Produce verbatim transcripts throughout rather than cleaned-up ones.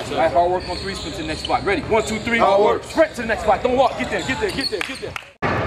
All right, hard work on three, sprint to the next spot. Ready? One, two, three. Hard work. Sprint to the next spot. Don't walk. Get there, get there, get there, get there.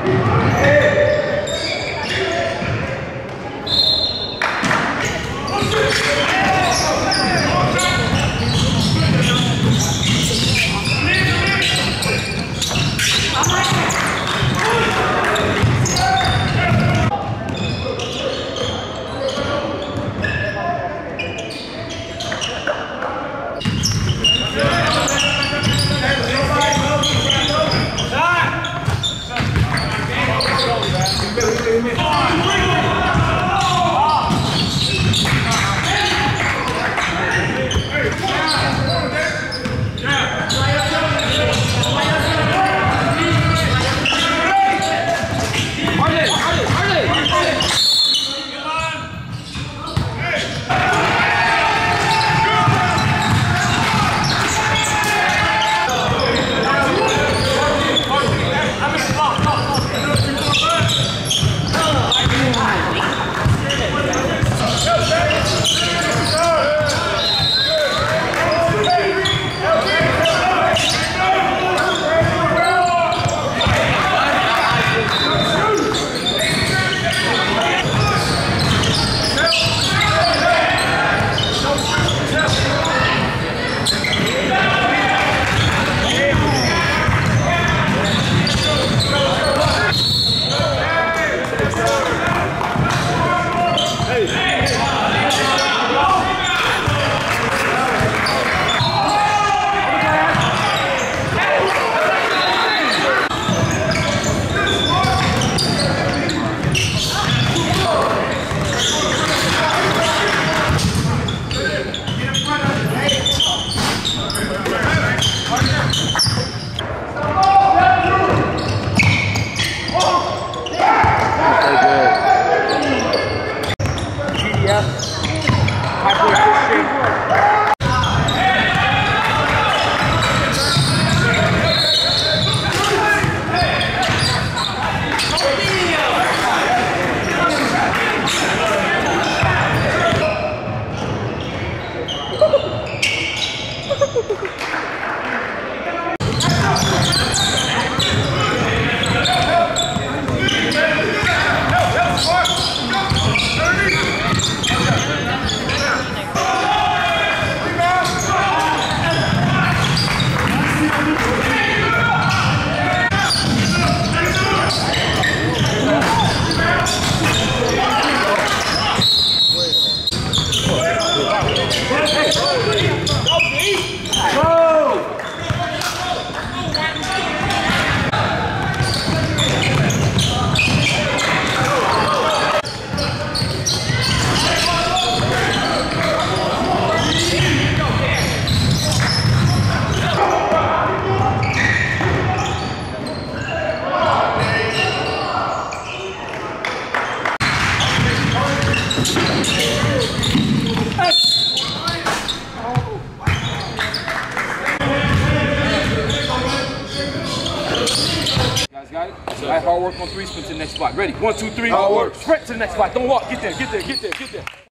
Got it? All right, hard work on three, sprint to the next spot. Ready? One, two, three. Hard work. Sprint to the next spot. Don't walk. Get there, get there, get there, get there.